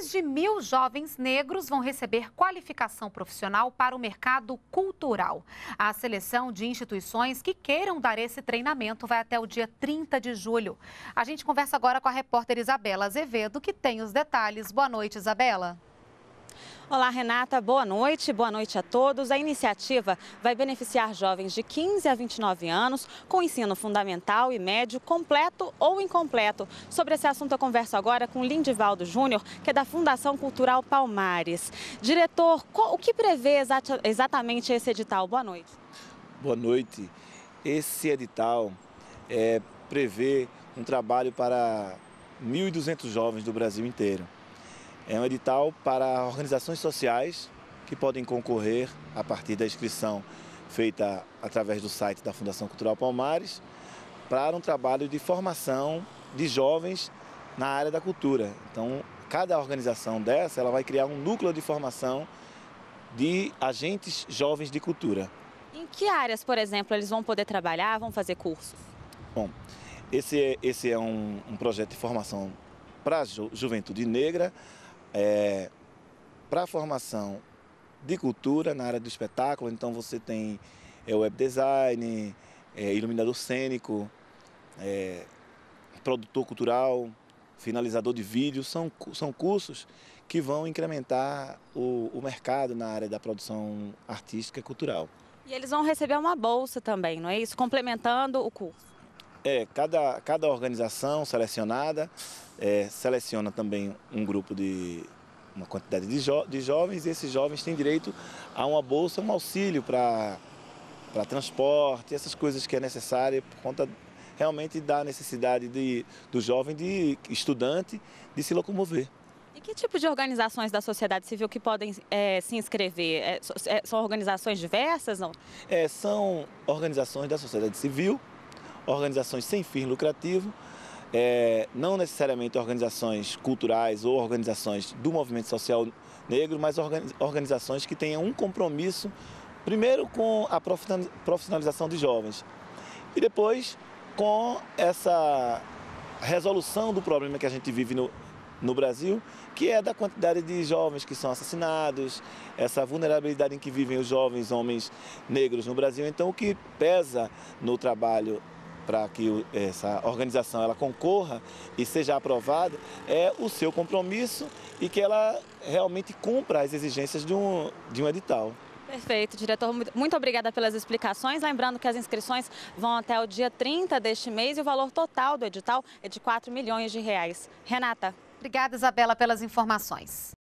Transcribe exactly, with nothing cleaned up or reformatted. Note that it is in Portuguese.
Mais de mil jovens negros vão receber qualificação profissional para o mercado cultural. A seleção de instituições que queiram dar esse treinamento vai até o dia trinta de julho. A gente conversa agora com a repórter Isabela Azevedo, que tem os detalhes. Boa noite, Isabela. Olá, Renata. Boa noite. Boa noite a todos. A iniciativa vai beneficiar jovens de quinze a vinte e nove anos com ensino fundamental e médio completo ou incompleto. Sobre esse assunto eu converso agora com Lindivaldo Júnior, que é da Fundação Cultural Palmares. Diretor, o que prevê exatamente esse edital? Boa noite. Boa noite. Esse edital é, prevê um trabalho para mil e duzentos jovens do Brasil inteiro. É um edital para organizações sociais que podem concorrer a partir da inscrição feita através do site da Fundação Cultural Palmares para um trabalho de formação de jovens na área da cultura. Então, cada organização dessa ela vai criar um núcleo de formação de agentes jovens de cultura. Em que áreas, por exemplo, eles vão poder trabalhar, vão fazer cursos? Bom, esse é, esse é um, um projeto de formação para a ju juventude negra, É, para a formação de cultura na área do espetáculo. Então você tem é, web design, é, iluminador cênico, é, produtor cultural, finalizador de vídeo. São, são cursos que vão incrementar o, o mercado na área da produção artística e cultural. E eles vão receber uma bolsa também, não é isso? Complementando o curso. É, cada, cada organização selecionada é, seleciona também um grupo de uma quantidade de, jo, de jovens, e esses jovens têm direito a uma bolsa, um auxílio para para transporte, essas coisas que é necessária por conta realmente da necessidade de, do jovem, de estudante, de se locomover. E que tipo de organizações da sociedade civil que podem é, se inscrever? É, é, são organizações diversas? Não? É, são organizações da sociedade civil, organizações sem fim lucrativo, é, não necessariamente organizações culturais ou organizações do movimento social negro, mas organizações que tenham um compromisso, primeiro com a profissionalização de jovens e depois com essa resolução do problema que a gente vive no, no Brasil, que é da quantidade de jovens que são assassinados, essa vulnerabilidade em que vivem os jovens homens negros no Brasil. Então, o que pesa no trabalho para que essa organização ela concorra e seja aprovada é o seu compromisso e que ela realmente cumpra as exigências de um, de um edital. Perfeito, diretor. Muito obrigada pelas explicações. Lembrando que as inscrições vão até o dia trinta deste mês e o valor total do edital é de quatro milhões de reais. Renata. Obrigada, Isabela, pelas informações.